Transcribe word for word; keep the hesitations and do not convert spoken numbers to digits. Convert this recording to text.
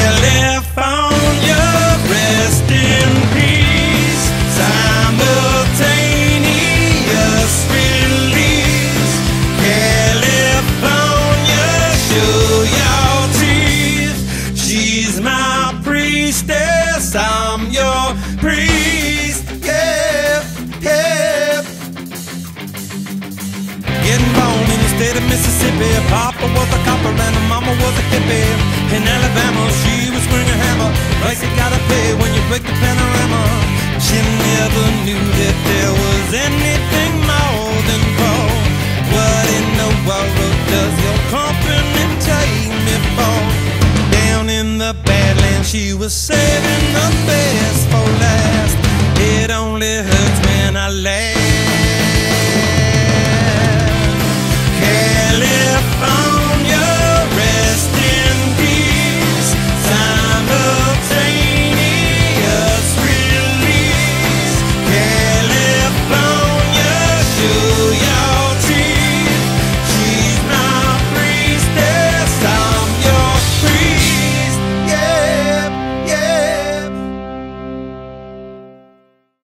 California, rest in peace. Simultaneous release. California, show your teeth. She's my priestess, I'm your priest. Yeah, yeah. Getting born in the state of Mississippi. Poppa was a copper and her mama was a hippie. In Alabama, she was swinging a hammer. Price you gotta pay when you break the panorama. She never knew that there was anything more than gold. What in the world does your company take me for? Down in the Badlands, she was saving the best for last. It only hurts when I laugh. California, rest in peace. Simultaneous release. California, show your